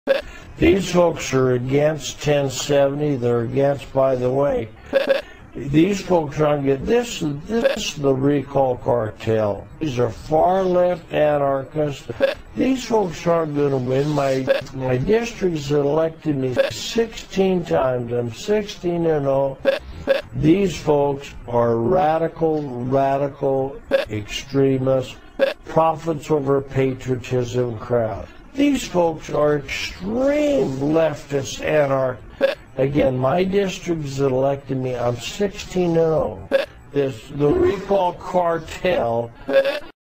These folks are against 1070. They're against, by the way, these folks aren't good. This is the recall cartel. These are far-left anarchists. These folks aren't going to win. My district's elected me 16 times. I'm 16-0. These folks are radical extremists, profits over patriotism crowd. These folks are extreme leftist anarchists. Again, my district has elected me. I'm 16-0. The recall cartel